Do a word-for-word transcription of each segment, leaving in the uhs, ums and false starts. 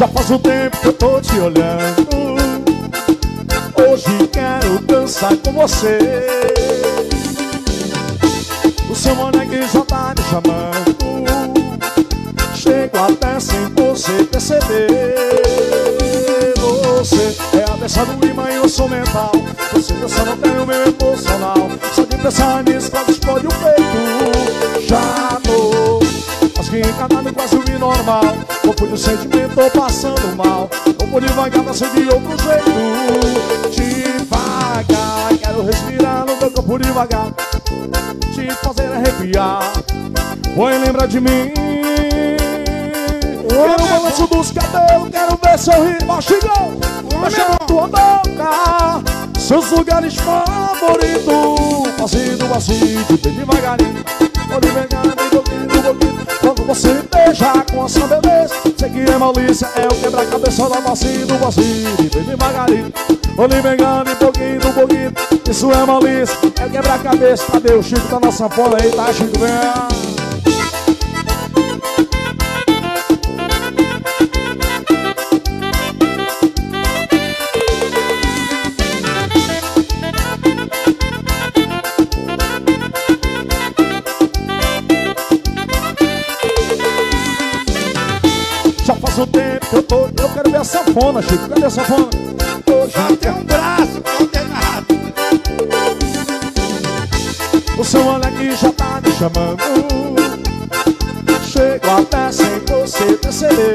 Já faz um tempo que eu tô te olhando. Hoje quero dançar com você. O seu moleque já tá me chamando. Chego até sem você perceber. Você é a dança do imã e eu sou mental. Você dança no terreno meu emocional. Só de pensar nisso quase explode o peito. Já tô mas que encanado quase o normal. Não fui do sentimento, tô passando mal. Não vou devagar, mas de outro jeito. Devagar, quero respirar no teu corpo devagar. Te fazer arrepiar. Vai lembrar de mim. Quero o balanço dos cabelos, quero ver sorrir. Machigão, mexe na tua boca. Seus lugares favoritos. Fazendo assim, bem devagarinho. Vou devagarinho, pouquinho, pouquinho. Quando você me beija com a sua beleza, sei que é malícia, é o quebra-cabeça da vacina do vacilo. Bem devagarinho, vou devagarinho, pouquinho, pouquinho. Isso é malícia, é o quebra-cabeça. Cadê o Chico? Tá na sanfona aí, tá, Chico? Vem. Faz um tempo que eu tô... Eu quero ver a sanfona, Chico. Cadê a sanfona? Só tem um braço condenado. O seu moleque já tá me chamando. Chego até sem você perceber.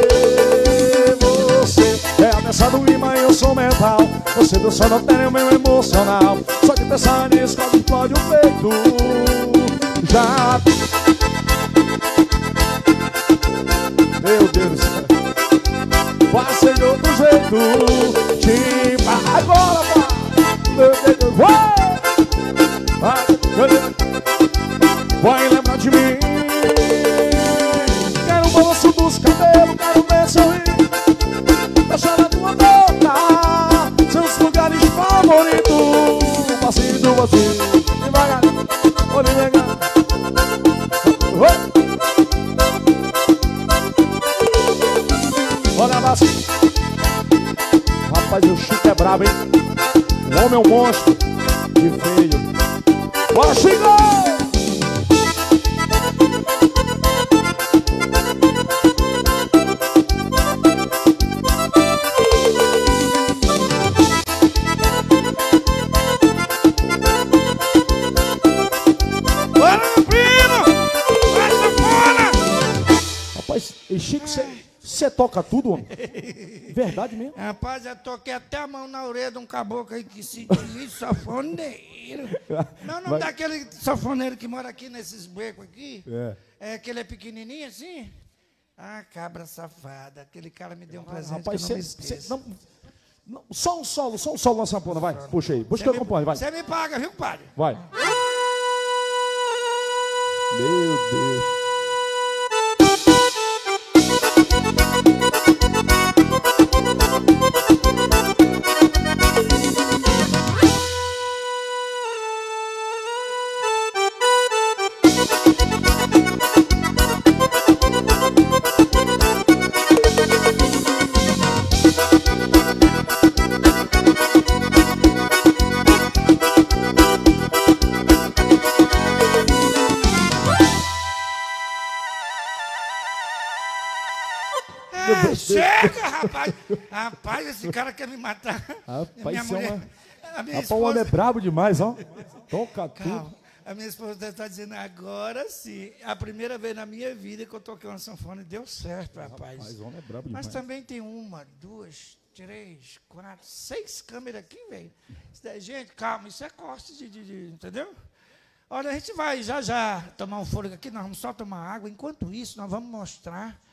Você é a dança do imã e eu sou mental. Você dança no terreno meu emocional. Só de pensar nisso quase explode o peito. Já... Meu Deus do céu. Passei de outro jeito. Tipo, agora vai. Vai lembrar de mim. Quero o balanço dos cabelos, quero ver sorrir. Deixa na tua boca seus lugares favoritos. Passinho, passinho, devagar, vou devagar. Olha lá, rapaz, o Chico é brabo, hein? O homem é um monstro. Que feio. Bora, Chico! Bora, meu primo! Vai, sanfona! Rapaz, e Chico, você... Você toca tudo, homem? Verdade mesmo? Rapaz, eu toquei até a mão na orelha de um caboclo aí que se diz sanfoneiro. Não, não Vai. daquele sanfoneiro que mora aqui nesses becos aqui. É. É que ele é pequenininho assim. Ah, cabra safada. Aquele cara me deu um presente. Rapaz, que eu não cê, me cê, esqueço. não, não, só um solo, só um solo na sanfona, vai. Puxa aí, puxa que eu acompanho, vai. Você me paga, viu, compadre? Vai. Meu Deus. Ah, chega, rapaz! Rapaz, esse cara quer me matar. Rapaz, minha isso é mulher, uma... a minha Rapaz, o homem é esposa... brabo demais, ó. Toca tudo. Calma. A minha esposa está dizendo agora sim. A primeira vez na minha vida que eu toquei uma sanfona e deu certo, rapaz. Rapaz, o homem é brabo Mas demais. também tem uma, duas, três, quatro, seis câmeras aqui, velho. Gente, calma, isso é corte de, de, de... Entendeu? Olha, a gente vai já já tomar um fôlego aqui, nós vamos só tomar água. Enquanto isso, nós vamos mostrar